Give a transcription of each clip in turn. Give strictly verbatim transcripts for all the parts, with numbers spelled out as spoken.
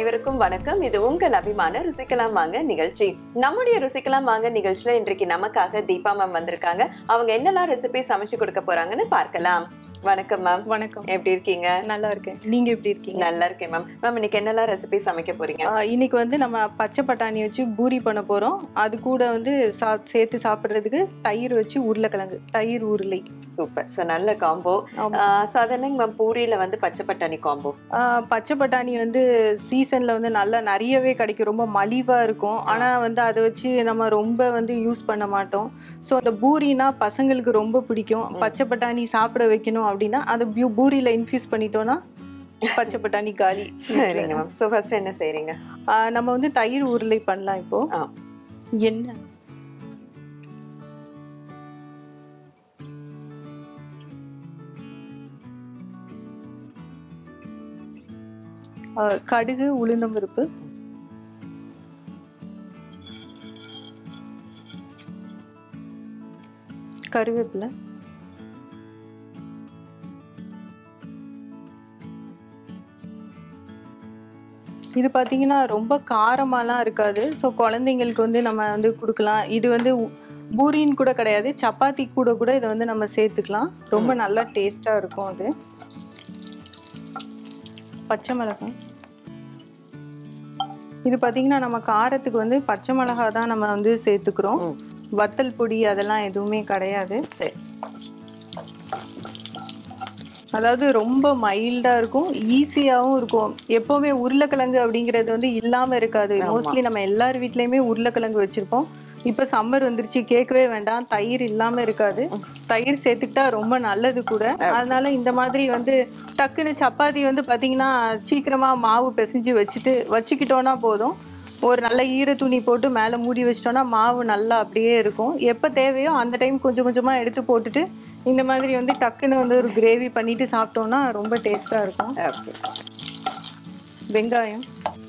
அனைவருக்கும் வணக்கம். இது உங்கள் அபிமான ருசிக்கலாம் வாங்க நிகழ்ச்சி. நம்முடைய ருசிக்கலாம் வாங்க நிகழ்ச்சியில இன்றைக்கு நமக்காக தீபா மேம் வந்திருக்காங்க. அவங்க என்னெல்லாம் ரெசிபி சமைச்சு கொடுக்க போறாங்கன்னு பார்க்கலாம். வணக்கம் மேம். வணக்கம். எப்படி இருக்கீங்க? நல்லா இருக்கேன். நீங்க எப்படி இருக்கீங்க? நல்லா இருக்கேன் மேம். மேம் இன்னைக்கு என்னெல்லாம் ரெசிபி சமைக்க போறீங்க? இன்னைக்கு வந்து நம்ம பச்சை பட்டாணி வச்சு பூரி பண்ண போறோம். அது கூட வந்து சேர்த்து சாப்பிடுறதுக்கு தயிர் வச்சு உருளைக்கிழங்கு, தயிர் உருளை. சூப்பர். ஸோ நல்ல காம்போ. சாதாரண மேம் பூரியில வந்து பச்சை பட்டாணி காம்போ. பச்சை பட்டாணி வந்து சீசன்ல வந்து நல்லா நிறையவே கிடைக்கும், ரொம்ப மலிவா இருக்கும். ஆனா வந்து அதை வச்சு நம்ம ரொம்ப வந்து யூஸ் பண்ண மாட்டோம். ஸோ அந்த பூரினா பசங்களுக்கு ரொம்ப பிடிக்கும். பச்சை பட்டாணி சாப்பிட வைக்கணும் அப்படின்னா அது பூரியில இன்ஃபியூஸ் பண்ணிட்டோம்னா பச்சை பட்டாணி காலி. சரிங்க மேம். ஸோ ஃபர்ஸ்ட் என்ன செய்றீங்க? நம்ம வந்து தயிர் உருளை பண்ணலாம். இப்போ என்ன கடுகு, உளுந்தம் பருப்பு, கருவேப்பிலை, இது பார்த்தீங்கன்னா ரொம்ப காரமாலாம் இருக்காது. ஸோ குழந்தைங்களுக்கு வந்து நம்ம வந்து கொடுக்கலாம். இது வந்து பூரின்னு கூட கிடையாது, சப்பாத்தி கூட கூட இதை வந்து நம்ம சேர்த்துக்கலாம். ரொம்ப நல்லா டேஸ்டாக இருக்கும் அது. பச்சை மிளகாய், இது பார்த்தீங்கன்னா நம்ம காரத்துக்கு வந்து பச்சை மிளகாய் தான் நம்ம வந்து சேர்த்துக்கிறோம். வத்தல் பொடி அதெல்லாம் எதுவுமே கிடையாது. சரி. அதாவது ரொம்ப மைல்டாக இருக்கும், ஈஸியாகவும் இருக்கும். எப்போவுமே உருளைக்கிழங்கு அப்படிங்கிறது வந்து இல்லாமல் இருக்காது. மோஸ்ட்லி நம்ம எல்லார் வீட்லேயுமே உருளைக்கிழங்கு வச்சுருப்போம். இப்போ சம்மர் வந்துருச்சு, கேட்கவே வேண்டாம், தயிர் இல்லாமல் இருக்காது. தயிர் சேர்த்துக்கிட்டா ரொம்ப நல்லது கூட. அதனால இந்த மாதிரி வந்து டக்குன்னு சப்பாத்தி வந்து பார்த்திங்கன்னா சீக்கிரமாக மாவு பிசைஞ்சு வச்சுட்டு வச்சுக்கிட்டோன்னா போதும். ஒரு நல்ல ஈர துணி போட்டு மேலே மூடி வச்சிட்டோன்னா மாவு நல்லா அப்படியே இருக்கும். எப்போ தேவையோ அந்த டைம் கொஞ்சம் கொஞ்சமாக எடுத்து போட்டுட்டு இந்த மாதிரி வந்து டக்குன்னு வந்து ஒரு கிரேவி பண்ணிட்டு சாப்பிட்டோம்னா ரொம்ப டேஸ்டாக இருக்கும். வெங்காயம்,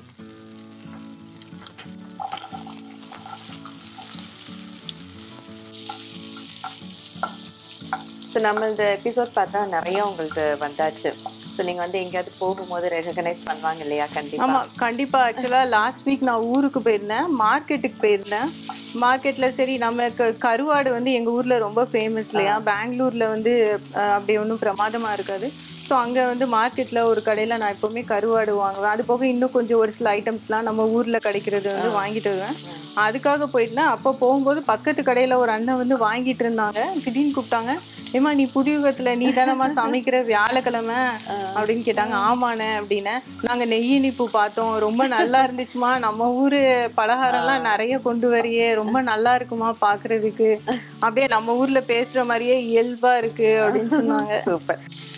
ஸோ நம்ம இந்த எபிசோட் பார்த்தா நிறைய உங்களுக்கு வந்தாச்சு. ஸோ நீங்கள் வந்து எங்கேயாவது போகும்போது ரெகக்னைஸ் பண்ணுவாங்க இல்லையா? கண்டிப்பாக. ஆமாம், கண்டிப்பாக. ஆக்சுவலாக லாஸ்ட் வீக் நான் ஊருக்கு போயிருந்தேன், மார்க்கெட்டுக்கு போயிருந்தேன். மார்க்கெட்டில் சரி நம்ம க கருவாடு வந்து எங்கள் ஊரில் ரொம்ப ஃபேமஸ் இல்லையா? பெங்களூரில் வந்து அப்படி ஒன்றும் பிரமாதமாக இருக்காது. ஸோ அங்கே வந்து மார்க்கெட்டில் ஒரு கடையில் நான் எப்போவுமே கருவாடு வாங்குவேன். அது போக இன்னும் கொஞ்சம் ஒரு சில ஐட்டம்ஸ்லாம் நம்ம ஊரில் கிடைக்கிறது வந்து வாங்கிட்டு வருவேன். அதுக்காக போயிருந்தேன். அப்போ போகும்போது பக்கத்து கடையில் ஒரு அண்ணன் வந்து வாங்கிட்டு இருந்தாங்க. திடீர்னு கூப்பிட்டாங்க, ஏமா நீ புதுயுகத்தில் நீ தானம்மா சமைக்கிற வியாழக்கிழமை அப்படின்னு கேட்டாங்க. ஆமாண்ணே அப்படின்னு. நாங்கள் நெய் இனிப்பு பார்த்தோம், ரொம்ப நல்லா இருந்துச்சுமா, நம்ம ஊர் பலகாரம்லாம் நிறைய கொண்டு வரையே, ரொம்ப நல்லா இருக்குமா பார்க்குறதுக்கு, அப்படியே நம்ம ஊரில் பேசுகிற மாதிரியே இயல்பாக இருக்கு அப்படின்னு சொன்னாங்க. சூப்பர்.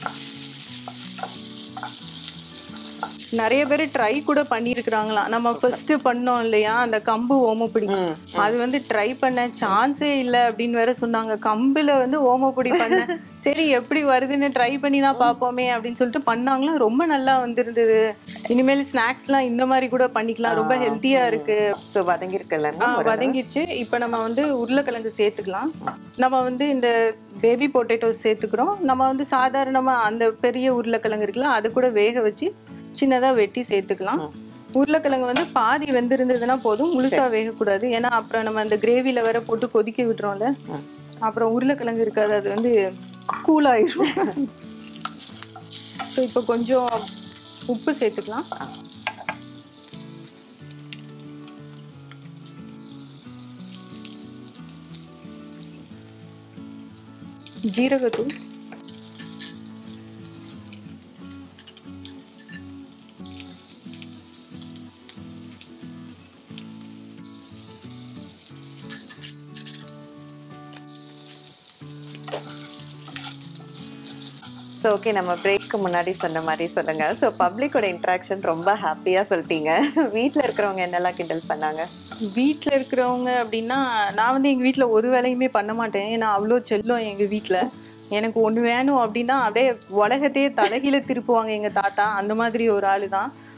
நிறைய பேர் ட்ரை கூட பண்ணியிருக்கிறாங்களாம். நம்ம ஃபர்ஸ்ட் பண்ணோம் இல்லையா அந்த கம்பு ஓமப்பொடி, அது வந்து ட்ரை பண்ண சான்ஸே இல்லை அப்படின்னு வேற சொன்னாங்க. கம்புல வந்து ஓமப்பொடி பண்ண சரி எப்படி வருதுன்னு ட்ரை பண்ணி தான் பார்ப்போமே அப்படின்னு சொல்லிட்டு பண்ணாங்களாம். ரொம்ப நல்லா வந்துருந்தது. இனிமேல் ஸ்நாக்ஸ்லாம் இந்த மாதிரி கூட பண்ணிக்கலாம், ரொம்ப ஹெல்த்தியா இருக்கு. ஸோ வதங்கிருக்குல்ல? வதங்கிடுச்சு. இப்போ நம்ம வந்து உருளைக்கிழங்கு சேர்த்துக்கலாம். நம்ம வந்து இந்த பேபி பொட்டேட்டோஸ் சேர்த்துக்கிறோம். நம்ம வந்து சாதாரணமாக அந்த பெரிய உருளைக்கிழங்கு இருக்குல்ல, அது கூட வேக வச்சு சின்னதாக வெட்டி சேர்த்துக்கலாம். உருளைக்கிழங்கு வந்து பாதி வெந்திருந்ததுன்னா போதும், முழுசா வேகக்கூடாது. ஏன்னா அப்புறம் நம்ம அந்த கிரேவியில வேற போட்டு கொதிக்க விட்டுறோம்ல, அப்புறம் உருளைக்கிழங்கு இருக்காது, அது வந்து கூல் ஆயிடும். ஸோ இப்போ கொஞ்சம் உப்பு சேர்த்துக்கலாம். ஜீரகத்தூள், ஸோ ஓகே, நம்ம பிரேக்கு முன்னாடி சொன்ன மாதிரி சொல்லுங்க. ஸோ பப்ளிக்கோட இன்ட்ராக்ஷன் ரொம்ப ஹாப்பியாக சொல்லிட்டீங்க. வீட்டில் இருக்கிறவங்க என்னெல்லாம் கிண்டல் பண்ணாங்க? வீட்டில் இருக்கிறவங்க அப்படின்னா நான் வந்து எங்கள் வீட்டில் ஒரு வேலையுமே பண்ண மாட்டேன். ஏன்னா அவ்வளோ செல்லம் எங்கள் வீட்டில். எனக்கு ஒன்று வேணும் அப்படின்னா அப்படியே உலகத்தையே தலைகீழ திருப்புவாங்க எங்கள் தாத்தா. அந்த மாதிரி ஒரு ஆள் தான்.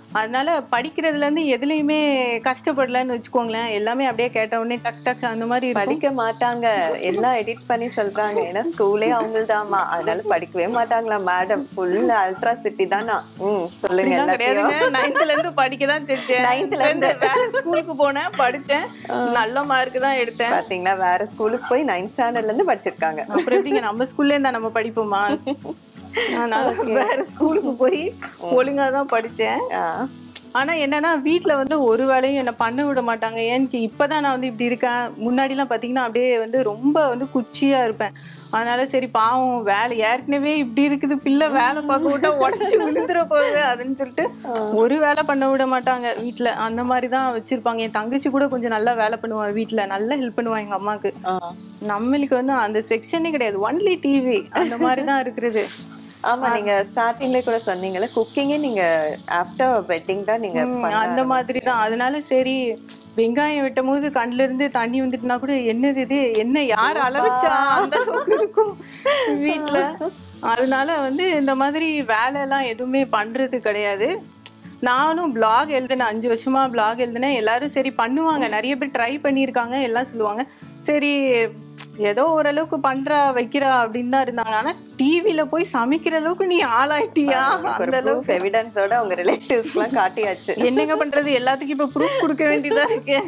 அதனால படிக்கிறதுல இருந்து எதுலயுமே கஷ்டப்படலன்னு வச்சுக்கோங்களேன். எல்லாமே அப்படியே கேட்ட உடனே டக் டக் அந்த மாதிரி இருக்கும். படிக்க மாட்டாங்க, எல்லாம் எடிட் பண்ணி சொல்றாங்க. ஏன்னா ஸ்கூலே அவங்கள்தாம்மா, அதனால படிக்கவே மாட்டாங்களா மேடம். ஃபுல் அல்ட்ரா சிட்டி தானா? ம் சொல்லுங்க. அப்படிலாம் கிடையாதுங்க. நைன்த்ல இருந்து படிக்க தான் செஞ்சேன். நைன்த்ல இருந்து வேற ஸ்கூலுக்கு போனேன், படிச்சேன், நல்ல மார்க் தான் எடுத்தேன். பாத்தீங்களா, வேற ஸ்கூலுக்கு போய் நைன்த் ஸ்டாண்டர்ட்ல இருந்து படிச்சிருக்காங்க. அப்புறம் எப்படிங்க நம்ம ஸ்கூல்ல இருந்தா நம்ம படிப்போமா? அதனால வேற ஸ்கூலுக்கு போய் ஒழுங்கா தான் படிச்சேன். ஆனா என்னன்னா வீட்டுல வந்து ஒரு வேலையும் என்ன பண்ண விட மாட்டாங்க. ஏன்னு இப்பதான் நான் வந்து இப்படி இருக்கேன். முன்னாடி எல்லாம் பாத்தீங்கன்னா அப்படியே வந்து ரொம்ப வந்து குச்சியா இருப்பேன். அதனால சரி பாவம் வேலை ஏற்கனவே இப்படி இருக்குது, பிள்ளை வேலை பார்க்க விட்டா உடச்சு விழுந்துட போகுது அப்படின்னு சொல்லிட்டு ஒரு வேலை பண்ண விட மாட்டாங்க வீட்டுல. அந்த மாதிரிதான் வச்சிருப்பாங்க. என் தங்கச்சி கூட கொஞ்சம் நல்லா வேலை பண்ணுவாங்க வீட்டுல, நல்லா ஹெல்ப் பண்ணுவாங்க எங்க அம்மாக்கு. நம்மளுக்கு வந்து அந்த செக்ஷனே கிடையாது, ஒன்லி டிவி அந்த மாதிரிதான் இருக்கிறது. ஆமா, நீங்க ஸ்டார்டிங்ல கூட சொன்னீங்கல்ல குக்கிங்கே நீங்க ஆஃப்டர் வெட்டிங் தான் நீங்க அந்த மாதிரி தான். அதனால சரி வெங்காயம் வெட்டும் போது கண்ணுல இருந்து தண்ணி வந்துட்டுனா கூட என்னது இது, என்ன யார் அளவுச்சா அந்த அளவுக்கு இருக்கும் வீட்டுல. அதனால வந்து இந்த மாதிரி வேலை எல்லாம் எதுவுமே பண்றது கிடையாது. நானும் பிளாக் எழுதினேன், அஞ்சு வருஷமா பிளாக் எழுதினேன். எல்லாரும் சரி பண்ணுவாங்க, நிறைய பேர் ட்ரை பண்ணியிருக்காங்க, எல்லாம் சொல்லுவாங்க. சரி ஏதோ ஓரளவுக்கு பண்றா வைக்கிறா அப்படின்னு தான் இருந்தாங்க. ஆனா டிவில போய் சமைக்கிற அளவுக்கு நீ ஆளாயிட்டியா? அந்த அளவுக்கு எவிடன்ஸோட உங்க ரிலேட்டிவ்ஸ் எல்லாம் காட்டியாச்சு. என்னங்க பண்றது, எல்லாத்துக்கும் இப்ப ப்ரூஃப் கொடுக்க வேண்டியதா இருக்கு.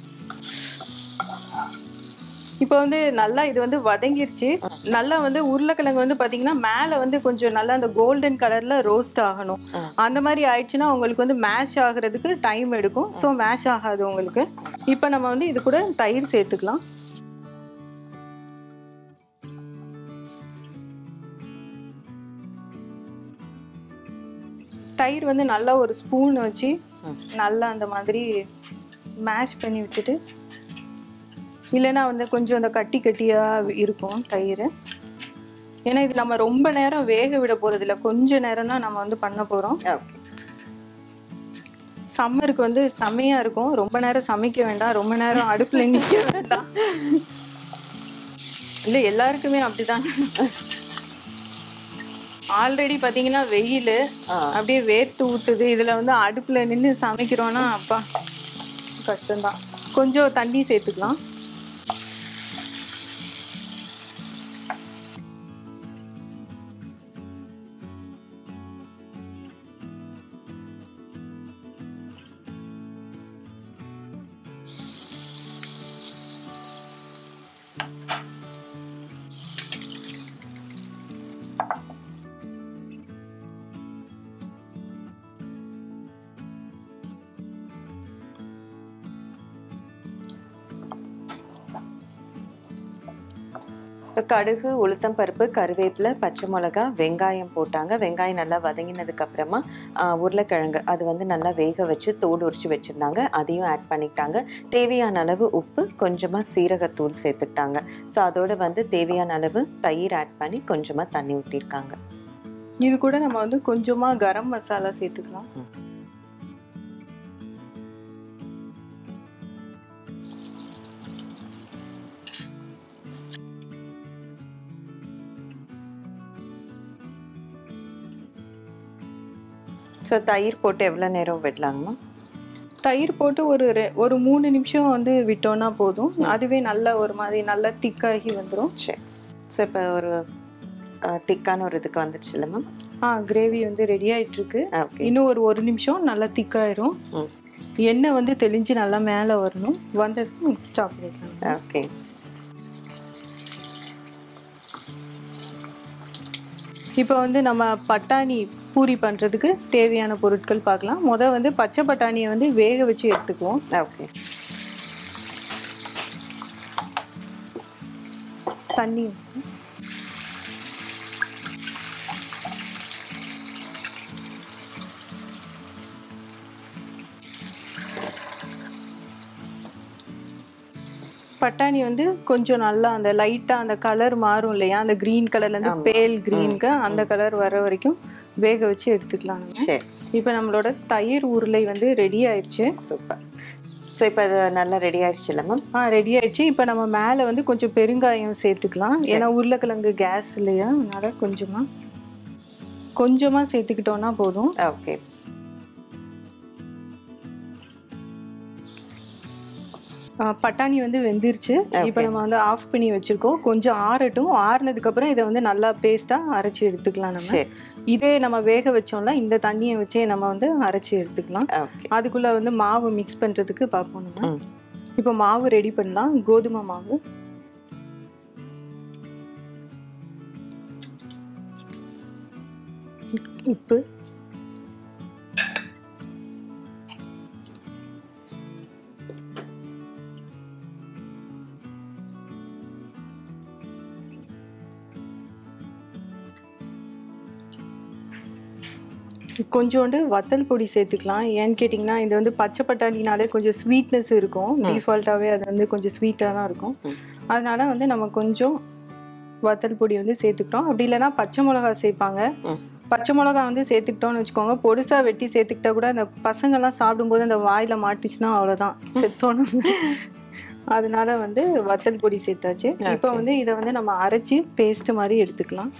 இப்ப வந்து நல்லா இது வந்து வதங்கிருச்சு. நல்லா வந்து உருளைக்கிழங்கு வந்து பாத்தீங்கன்னா மேல வந்து கொஞ்சம் நல்லா அந்த கோல்டன் கலர்ல ரோஸ்ட் ஆகணும். அந்த மாதிரி ஆயிடுச்சுன்னா உங்களுக்கு வந்து மேஷ் ஆகுறதுக்கு டைம் எடுக்கும். ஸோ மேஷ் ஆகாது உங்களுக்கு. இப்ப நம்ம வந்து இது கூட தயிர் சேர்த்துக்கலாம். தயிர் வந்து நல்லா ஒரு ஸ்பூன் வச்சு நல்லா அந்த மாதிரி மேஷ் பண்ணி விட்டுட்டு, இல்லைன்னா வந்து கொஞ்சம் அந்த கட்டி கட்டியா இருக்கும் தயிர். ஏன்னா இது நம்ம ரொம்ப நேரம் வேக விட போறது இல்லை, கொஞ்ச நேரம் தான் நம்ம வந்து பண்ண போறோம். சம்மருக்கு வந்து செமையா இருக்கும். ரொம்ப நேரம் சமைக்க வேண்டாம், ரொம்ப நேரம் அடுப்புல நிக்க வேண்டாம். இல்ல எல்லாருக்குமே அப்படிதான். ஆல்ரெடி பாத்தீங்கன்னா வெயில் அப்படியே வேர்த்து ஊட்டுது. இதுல வந்து அடுப்புல நின்று சமைக்கிறோம்னா அப்பா கஷ்டம்தான். கொஞ்சம் தண்ணி சேர்த்துக்கலாம். கடுகு, உளுத்தம் பருப்பு, கருவேப்பிலை, பச்சை மிளகா, வெங்காயம் போட்டாங்க. வெங்காயம் நல்லா வதங்கினதுக்கு அப்புறமா உருளைக்கிழங்கு அது வந்து நல்லா வேக வச்சு தோடு உரிச்சு வச்சிருந்தாங்க, அதையும் ஆட் பண்ணிக்கிட்டாங்க. தேவையான அளவு உப்பு, கொஞ்சமா சீரகத்தூள் சேர்த்துக்கிட்டாங்க. ஸோ அதோட வந்து தேவையான அளவு தயிர் ஆட் பண்ணி கொஞ்சமா தண்ணி ஊற்றிருக்காங்க. இது கூட நம்ம வந்து கொஞ்சமா கரம் மசாலா சேர்த்துக்கலாம். ஸோ தயிர் போட்டு எவ்வளோ நேரம் விடலாங்கம்மா? தயிர் போட்டு ஒரு ஒரு மூணு நிமிஷம் வந்து விட்டோம்னா போதும். அதுவே நல்ல ஒரு மாதிரி நல்லா திக்காகி வந்துடும். சரி. ஸோ இப்போ ஒரு திக்கான ஒரு இதுக்கு வந்துடுச்சு இல்லை மேம்? ஆ கிரேவி வந்து ரெடி ஆகிட்டு இருக்கு. இன்னும் ஒரு ஒரு நிமிஷம் நல்லா திக்காயிரும். எண்ணெய் வந்து தெளிஞ்சு நல்லா மேலே வரணும். வந்ததுக்கு ஸ்டாப் பண்ணிக்கலாம். ஓகே. இப்போ வந்து நம்ம பட்டாணி பூரி பண்ணுறதுக்கு தேவையான பொருட்கள் பார்க்கலாம். முதல் வந்து பச்சை பட்டாணியை வந்து வேக வச்சு எடுத்துக்குவோம். ஓகே. தண்ணி பட்டாணி வந்து கொஞ்சம் நல்லா அந்த லைட்டா அந்த கலர் மாறும் இல்லையா, அந்த கிரீன் கலர்ல இருந்து பேல் கிரீனுக்கு அந்த கலர் வர வரைக்கும் வேக வச்சு எடுத்துக்கலாம். இப்போ நம்மளோட தயிர் உருளை வந்து ரெடி ஆயிடுச்சு. சூப்பர். ஸோ இப்போ அது நல்லா ரெடி ஆயிடுச்சு இல்லை மேம்? ஆ ரெடி ஆயிடுச்சு. இப்போ நம்ம மேலே வந்து கொஞ்சம் பெருங்காயம் சேர்த்துக்கலாம். ஏன்னா உருளைக்கிழங்கு கேஸ் இல்லையா, அதனால கொஞ்சமா கொஞ்சமா சேர்த்துக்கிட்டோம்னா போதும். ஓகே. பட்டாணி வந்து வெந்துருச்சு. இப்போ நம்ம வந்து ஆஃப் பண்ணி வச்சிருக்கோம். கொஞ்சம் ஆறட்டும். ஆறுனதுக்கு அப்புறம் இதை வந்து நல்லா பேஸ்டா அரைச்சி எடுத்துக்கலாம். நம்ம இதே நம்ம வேக வச்சோம்ல, இந்த தண்ணியை வச்சே நம்ம வந்து அரைச்சி எடுத்துக்கலாம். அதுக்குள்ள வந்து மாவு மிக்ஸ் பண்றதுக்கு பார்ப்போம். நம்ம இப்போ மாவு ரெடி பண்ணலாம். கோதுமை மாவு, உப்பு, கொஞ்சோண்டு வத்தல் பொடி சேர்த்துக்கலாம். ஏன்னு கேட்டிங்கன்னா இது வந்து பச்சை பட்டாணினாலே கொஞ்சம் ஸ்வீட்னஸ் இருக்கும். டிஃபால்ட்டாகவே அது வந்து கொஞ்சம் ஸ்வீட்டாக தான் இருக்கும். அதனால வந்து நம்ம கொஞ்சம் வத்தல் பொடி வந்து சேர்த்துக்கிட்டோம். அப்படி இல்லைன்னா பச்சை மிளகா சேர்ப்பாங்க. பச்சை மிளகா வந்து சேர்த்துக்கிட்டோம்னு வச்சுக்கோங்க, பொடிசாக வெட்டி சேர்த்துக்கிட்டா கூட அந்த பசங்கள்லாம் சாப்பிடும்போது அந்த வாயில் மாட்டுச்சுன்னா அவ்வளோதான், செத்தோணும். அதனால வந்து வத்தல் பொடி சேர்த்தாச்சு. இப்போ வந்து இதை வந்து நம்ம அரைச்சி பேஸ்ட் மாதிரி எடுத்துக்கலாம்.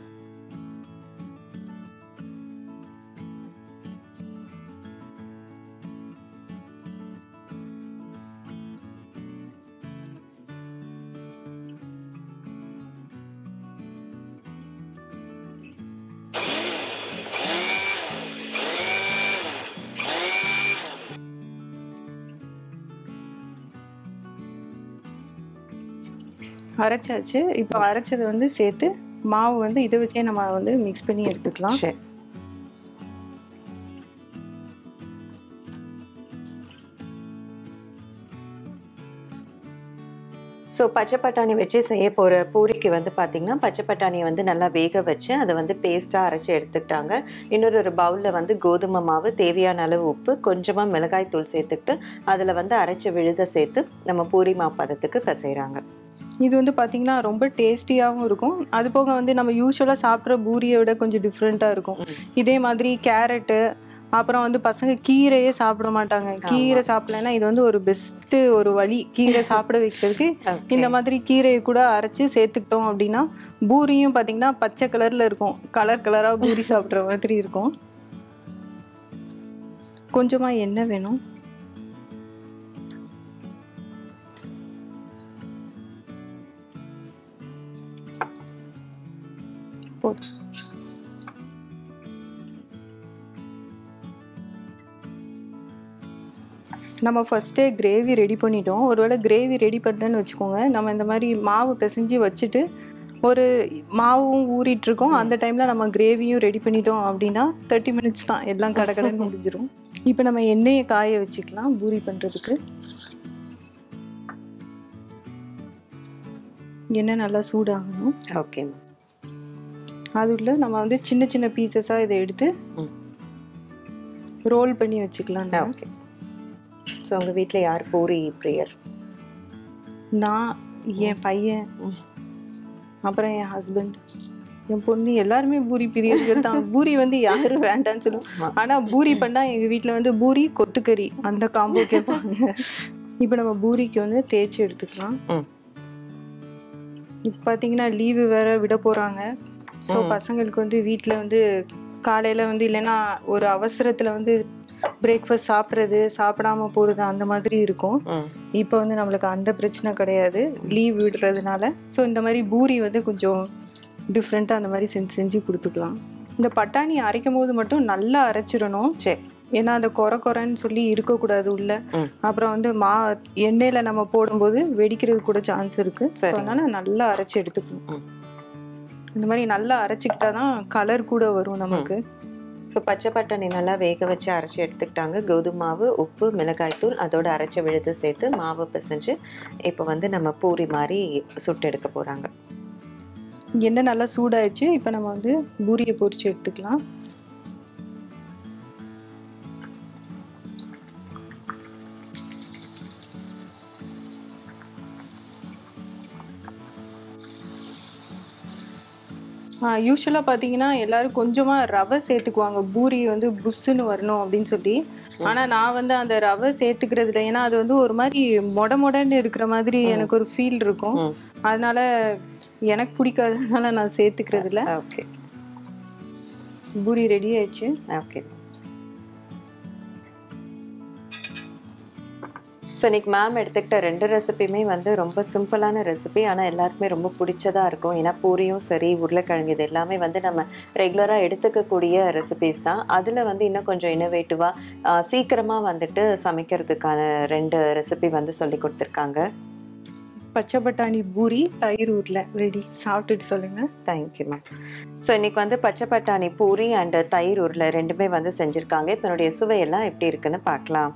அரைச்சாச்சு. இப்போ அரைச்சதை வந்து சேர்த்து மாவு வந்து இதை வச்சே நம்ம வந்து மிக்ஸ் பண்ணி எடுத்துக்கலாம். ஸோ பச்சை பட்டாணி வச்சு செய்ய போகிற பூரிக்கு வந்து பார்த்திங்கன்னா பச்சை பட்டாணியை வந்து நல்லா வேக வச்சு அதை வந்து பேஸ்ட்டாக அரைச்சி எடுத்துக்கிட்டாங்க. இன்னொரு ஒரு பவுலில் வந்து கோதுமை மாவு, தேவையான அளவு உப்பு, கொஞ்சமாக மிளகாய் தூள் சேர்த்துக்கிட்டு அதில் வந்து அரைச்சி விழுத சேர்த்து நம்ம பூரி மாவு பதத்துக்கு பிசைகிறாங்க. இது வந்து பார்த்திங்கன்னா ரொம்ப டேஸ்டியாகவும் இருக்கும். அது போக வந்து நம்ம யூஸ்வலாக சாப்பிட்ற பூரியை விட கொஞ்சம் டிஃப்ரெண்ட்டாக இருக்கும். இதே மாதிரி கேரட்டு, அப்புறம் வந்து பசங்க கீரையே சாப்பிட மாட்டாங்க. கீரை சாப்பிடலன்னா இது வந்து ஒரு பெஸ்ட்டு ஒரு வழி கீரை சாப்பிட வைக்கிறதுக்கு. இந்த மாதிரி கீரையை கூட அரைச்சி சேர்த்துக்கிட்டோம் அப்படின்னா பூரியும் பார்த்திங்கன்னா பச்சை கலரில் இருக்கும். கலர் கலராக பூரி சாப்பிட்ற மாதிரி இருக்கும். கொஞ்சமாக எண்ணெய் வேணும். போதும். நம்ம ஃபஸ்ட்டே கிரேவி ரெடி பண்ணிட்டோம். ஒருவேளை கிரேவி ரெடி பண்ணுறேன்னு வச்சுக்கோங்க, நம்ம இந்த மாதிரி மாவு பிசைஞ்சு வச்சுட்டு ஒரு மாவும் ஊறிட்டுருக்கோம், அந்த டைமில் நம்ம கிரேவியும் ரெடி பண்ணிட்டோம் அப்படின்னா தேர்ட்டி மினிட்ஸ் தான், எல்லாம் கடை கடைன்னு முடிஞ்சிடும். இப்போ நம்ம எண்ணெயை காய வச்சுக்கலாம் பூரி பண்ணுறதுக்கு. எண்ணெய் நல்லா சூடாகணும். ஓகே. அதுல நம்ம வந்து சின்ன சின்ன பீசஸாக இதை எடுத்து ரோல் பண்ணி வச்சுக்கலாம். ஓகே. ஸோ உங்கள் வீட்டில் யார் பூரி பிரியர்? நான், என் பையன், அப்புறம் என் ஹஸ்பண்ட், என் பொண்ணு, எல்லாருமே பூரி பிரியர்கள் தான். பூரி வந்து யாரும் வேண்டான்னு சொல்லுவோம். ஆனால் பூரி பண்ணால் எங்கள் வீட்டில் வந்து பூரி கொத்துக்கறி அந்த காம்போ கேட்பாங்க. இப்போ நம்ம பூரிக்கு வந்து தேய்ச்சி எடுத்துக்கலாம். இப்போ பார்த்தீங்கன்னா லீவு வேற விட போகிறாங்க. ஸோ பசங்களுக்கு வந்து வீட்டில் வந்து காலையில் வந்து இல்லைன்னா ஒரு அவசரத்தில் வந்து பிரேக்ஃபாஸ்ட் சாப்பிட்றது, சாப்பிடாம போகிறது அந்த மாதிரி இருக்கும். இப்போ வந்து நம்மளுக்கு அந்த பிரச்சனை கிடையாது லீவ் விடுறதுனால. ஸோ இந்த மாதிரி பூரி வந்து கொஞ்சம் டிஃப்ரெண்ட்டாக அந்த மாதிரி செஞ்சு செஞ்சு கொடுத்துக்கலாம். இந்த பட்டாணி அரைக்கும் போது மட்டும் நல்லா அரைச்சிடணும். சரி. ஏன்னா அந்த குறை குறைன்னு சொல்லி இருக்கக்கூடாது உள்ள. அப்புறம் வந்து மா எண்ணெயில் நம்ம போடும்போது வெடிக்கிறது கூட சான்ஸ் இருக்குது. ஸோ அதனால் நல்லா அரைச்சி எடுத்துக்கணும். இந்த மாதிரி நல்லா அரைச்சிக்கிட்டா தான் கலர் கூட வரும் நமக்கு. ஸோ பச்சை பட்டாணி நல்லா வேக வச்சு அரைச்சி எடுத்துக்கிட்டாங்க. கோதுமை மாவு, உப்பு, மிளகாய்த்தூள், அதோட அரைச்சி விழுது சேர்த்து மாவு பிசைஞ்சு இப்போ வந்து நம்ம பூரி மாதிரி சுட்டு எடுக்க போகிறாங்க. எண்ணெய் நல்லா சூடாயிடுச்சு. இப்போ நம்ம வந்து பூரியை பொரிச்சு எடுத்துக்கலாம். யூஸ்வலாக பார்த்தீங்கன்னா எல்லாரும் கொஞ்சமாக ரவை சேர்த்துக்குவாங்க, பூரி வந்து புஷ்ஷுன்னு வரணும் அப்படின்னு சொல்லி. ஆனால் நான் வந்து அந்த ரவை சேர்த்துக்கிறது இல்லை. ஏன்னா அது வந்து ஒரு மாதிரி மொட மொடன்னு இருக்கிற மாதிரி எனக்கு ஒரு ஃபீல் இருக்கும். அதனால எனக்கு பிடிக்காததுனால நான் சேர்த்துக்கிறது இல்லை. ஓகே. பூரி ரெடி ஆயிடுச்சு. ஓகே. ஸோ இன்னைக்கு மேம் எடுத்துக்கிட்ட ரெண்டு ரெசிபியுமே வந்து ரொம்ப சிம்பிளான ரெசிபி, ஆனால் எல்லாருக்குமே ரொம்ப பிடிச்சதாக இருக்கும். ஏன்னா பூரியும் சரி உருளைக்கிழங்கு இது எல்லாமே வந்து நம்ம ரெகுலராக எடுத்துக்கக்கூடிய ரெசிபிஸ் தான். அதில் வந்து இன்னும் கொஞ்சம் இன்னோவேட்டிவாக சீக்கிரமாக வந்துட்டு சமைக்கிறதுக்கான ரெண்டு ரெசிபி வந்து சொல்லி கொடுத்துருக்காங்க. பச்சை பட்டாணி பூரி தயிர் ஊரில் ரெடி, சாப்பிட்டுட்டு சொல்லுங்கள். Thank you ma'am. ஸோ இன்னைக்கு வந்து பச்சை பட்டாணி பூரி அண்ட் தயிர் உருளை ரெண்டுமே வந்து செஞ்சுருக்காங்க. இப்போ என்னுடைய சுவையெல்லாம் எப்படி இருக்குன்னு பார்க்கலாம்.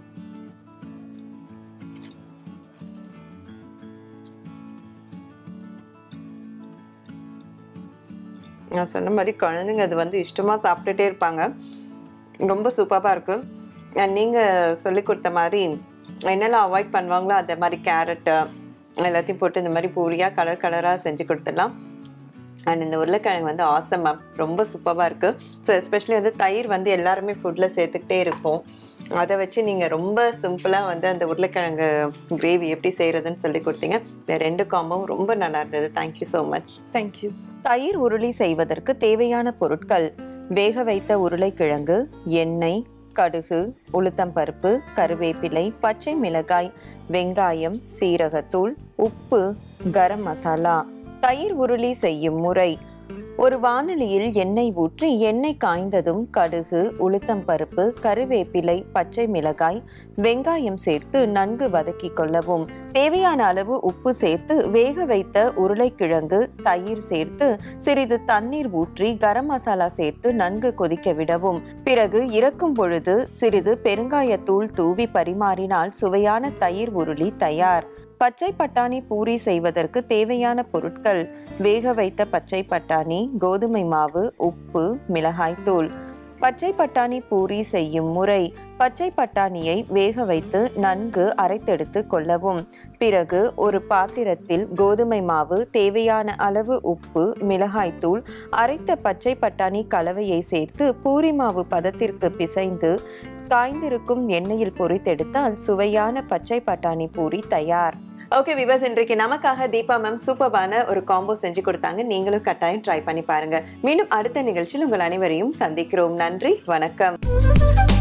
நான் சொன்ன மாதிரி குழந்தைங்க அது வந்து இஷ்டமாக சாப்பிட்டுட்டே இருப்பாங்க. ரொம்ப சூப்பராக இருக்குது. நீங்கள் சொல்லி கொடுத்த மாதிரி என்னெல்லாம் அவாய்ட் பண்ணுவாங்களோ அந்த மாதிரி கேரட்டு எல்லாத்தையும் போட்டு இந்த மாதிரி பூரியாக கலர் கலராக செஞ்சு கொடுத்துடலாம். அண்ட் இந்த உருளைக்கிழங்கு வந்து ஆசம் மேம், ரொம்ப சூப்பராக இருக்குது. ஸோ எஸ்பெஷலி வந்து தயிர் வந்து எல்லாருமே ஃபுட்டில் சேர்த்துக்கிட்டே இருப்போம். அதை வச்சு நீங்கள் ரொம்ப சிம்பிளாக வந்து அந்த உருளைக்கிழங்கு கிரேவி எப்படி செய்கிறதுன்னு சொல்லி கொடுத்தீங்க. இந்த ரெண்டு காம்போவும் ரொம்ப நல்லா இருந்தது. Thank you so much. தேங்க்யூ. தயிர் உருளி செய்வதற்கு தேவையான பொருட்கள்: வேக வைத்த உருளைக்கிழங்கு, எண்ணெய், கடுகு, உளுத்தம்பருப்பு, கருவேப்பிலை, பச்சை மிளகாய், வெங்காயம், சீரகத்தூள், உப்பு, கரம் மசாலா. தயிர் உருளி செய்யும் முறை: ஒரு வாணலியில் எண்ணெய் ஊற்றி எண்ணெய் காய்ந்ததும் கடுகு, உளுத்தம்பருப்பு, கருவேப்பிலை, பச்சை மிளகாய், வெங்காயம் சேர்த்து நன்கு வதக்கி கொள்ளவும். தேவையான அளவு உப்பு சேர்த்து வேக வைத்த உருளைக்கிழங்கு, தயிர் சேர்த்து சிறிது தண்ணீர் ஊற்றி கரம் மசாலா சேர்த்து நன்கு கொதிக்க விடவும். பிறகு இறக்கும் பொழுது சிறிது பெருங்காயத்தூள் தூவி பரிமாறினால் சுவையான தயிர் உருளி தயார். பச்சை பட்டாணி பூரி செய்வதற்கு தேவையான பொருட்கள்: வேக வைத்த பச்சை பட்டாணி, கோதுமை மாவு, உப்பு, மிளகாய்த்தூள். பச்சை பட்டாணி பூரி செய்யும் முறை: பச்சை பட்டாணியை வேக வைத்து நன்கு அரைத்தெடுத்து கொள்ளவும். பிறகு ஒரு பாத்திரத்தில் கோதுமை மாவு, தேவையான அளவு உப்பு, மிளகாய்த்தூள், அரைத்த பச்சை பட்டாணி கலவையை சேர்த்து பூரி மாவு பதத்திற்கு பிசைந்து காய்ந்திருக்கும் எண்ணெயில் பொரித்தெடுத்தால் சுவையான பச்சை பட்டாணி பூரி தயார். ஓகே விவர்ஸ், இன்றைக்கு நமக்காக தீபா மேம் சூப்பரான ஒரு காம்போ செஞ்சு கொடுத்தாங்க. நீங்களும் கட்டாயம் ட்ரை பண்ணி பாருங்க. மீண்டும் அடுத்த நிகழ்ச்சியில் உங்கள் அனைவரையும் சந்திக்கிறோம். நன்றி, வணக்கம்.